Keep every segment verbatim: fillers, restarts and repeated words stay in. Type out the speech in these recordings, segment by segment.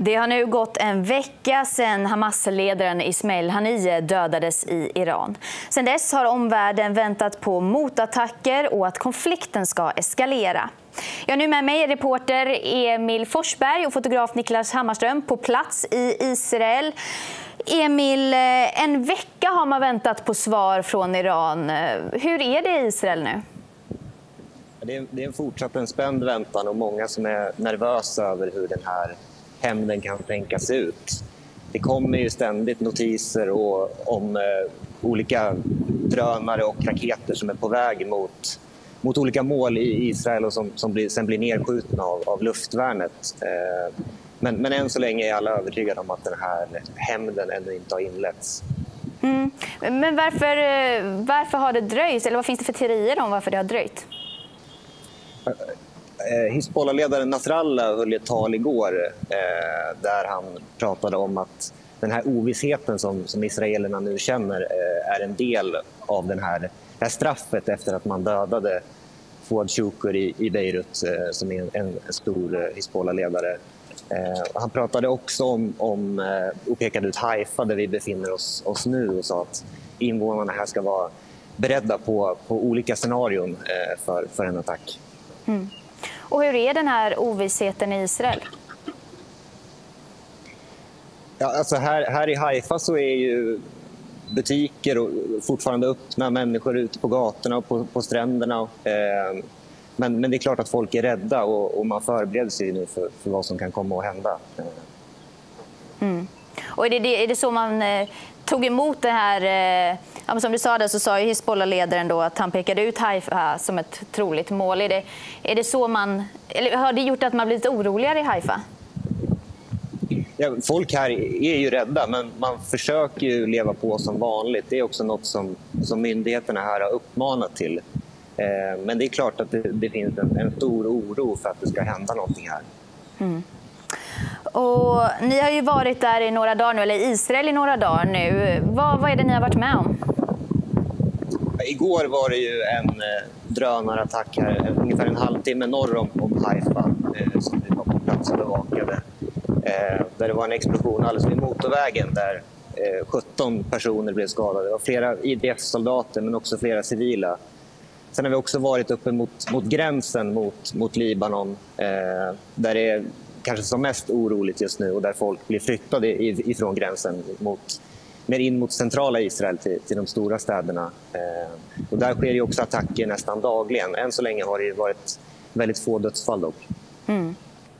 Det har nu gått en vecka sedan Hamas-ledaren Ismail Haniyeh dödades i Iran. Sedan dess har omvärlden väntat på motattacker och att konflikten ska eskalera. Jag har nu med mig reporter Emil Forsberg och fotograf Niklas Hammarström på plats i Israel. Emil, en vecka har man väntat på svar från Iran. Hur är det i Israel nu? Det är, det är fortsatt en spänd väntan och många som är nervösa över hur den här hämnden kan tänkas ut. Det kommer ju ständigt notiser och, om eh, olika drönare och raketer som är på väg mot, mot olika mål i Israel och som, som blir, sen blir nedskjutna av, av luftvärnet. Eh, men, men än så länge är alla övertygade om att den här hämnden ännu inte har inletts. Mm. Men varför, varför har det dröjt? Eller vad finns det för teorier om varför det har dröjt? Hizbollah-ledaren Nasrallah höll ett tal igår eh, där han pratade om att den här ovissheten som, som israelerna nu känner eh, är en del av den här, det här straffet efter att man dödade Fouad Shukr i, i Beirut eh, som är en, en stor eh, Hizbollah-ledare. Eh, han pratade också om, om eh, och pekade ut Haifa där vi befinner oss, oss nu och sa att invånarna här ska vara beredda på, på olika scenarion eh, för, för en attack. Mm. Och hur är den här ovissheten i Israel? Ja, alltså här, här i Haifa så är ju butiker och fortfarande öppna, människor ute på gatorna och på, på stränderna. Eh, men, men det är klart att folk är rädda och, och man förbereder sig nu för, för vad som kan komma att hända. Mm. Och är det, är det så man eh, tog emot det här? Eh, ja, som du sa det så sa ju Hizbollah-ledaren då att han pekade ut Haifa som ett troligt mål. Är det, är det så man, eller har det gjort att man blivit oroligare i Haifa? Ja, folk här är ju rädda, men man försöker ju leva på som vanligt. Det är också något som, som myndigheterna här har uppmanat till. Eh, men det är klart att det, det finns en, en stor oro för att det ska hända någonting här. Mm. Och ni har ju varit där i några dagar nu, eller i Israel i några dagar nu. Vad, vad är det ni har varit med om? Igår var det ju en eh, drönarattack här, ungefär en halvtimme norr om, om Haifa, eh, som vi var på plats och bevakade. Eh, där det var en explosion alldeles vid motorvägen där eh, sjutton personer blev skadade. Det var flera I D F-soldater men också flera civila. Sen har vi också varit uppe mot, mot gränsen mot, mot Libanon eh, där det är kanske som mest oroligt just nu och där folk blir flyttade ifrån gränsen mot, mer in mot centrala Israel till, till de stora städerna. Eh, och där sker ju också attacker nästan dagligen. Än så länge har det varit väldigt få dödsfall dock. Mm.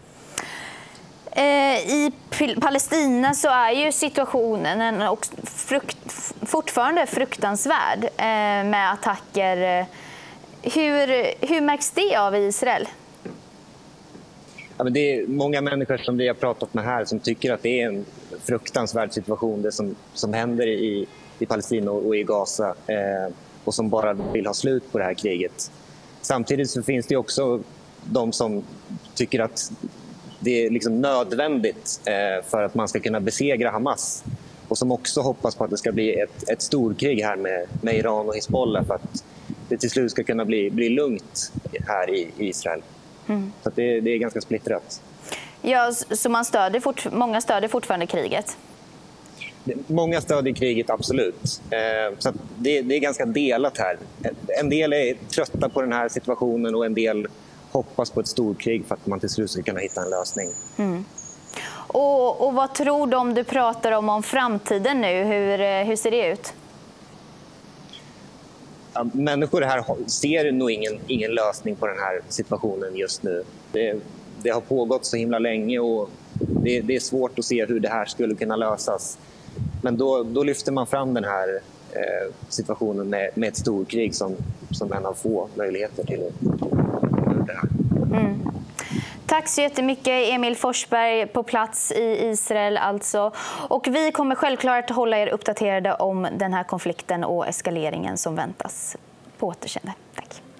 I Palestina så är ju situationen frukt, fortfarande fruktansvärd med attacker. Hur, hur märks det av i Israel? Ja, men det är många människor som vi har pratat med här som tycker att det är en fruktansvärd situation det som, som händer i, i Palestina och i Gaza eh, och som bara vill ha slut på det här kriget. Samtidigt så finns det också de som tycker att det är liksom nödvändigt eh, för att man ska kunna besegra Hamas och som också hoppas på att det ska bli ett, ett storkrig här med, med Iran och Hizbollah för att det till slut ska kunna bli, bli lugnt här i, i Israel. Mm. Så det, det är ganska splittrat. Ja, så man stöder fort, många stöder fortfarande kriget? Många stöder kriget, absolut. Eh, så det, det är ganska delat här. En del är trötta på den här situationen och en del hoppas på ett storkrig för att man till slut ska kunna hitta en lösning. Mm. Och, och vad tror du om du pratar om, om framtiden nu? Hur, hur ser det ut? Ja, människor här ser nog ingen, ingen lösning på den här situationen just nu. Det, det har pågått så himla länge och det, det är svårt att se hur det här skulle kunna lösas. Men då, då lyfter man fram den här eh, situationen med, med ett storkrig som, som en av få möjligheter till det här. Mm. Tack så jättemycket Emil Forsberg på plats i Israel alltså. Och vi kommer självklart hålla er uppdaterade om den här konflikten och eskaleringen som väntas. På återseende. Tack.